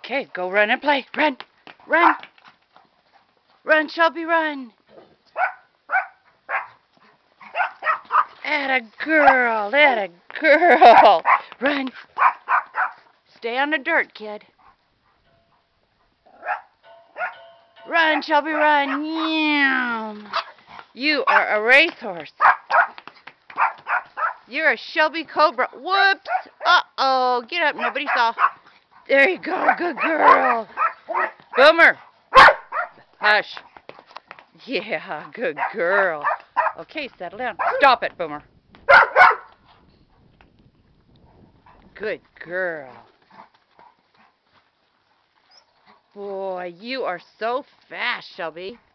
Okay, go run and play. Run. Run. Run, Shelby, run. Atta girl. Atta girl. Run. Stay on the dirt, kid. Run, Shelby, run. Yum. You are a racehorse. You're a Shelby Cobra. Whoops. Uh-oh. Get up. Nobody saw. There you go. Good girl. Boomer. Hush. Yeah, good girl. Okay, settle down. Stop it, Boomer. Good girl. Boy, you are so fast, Shelby.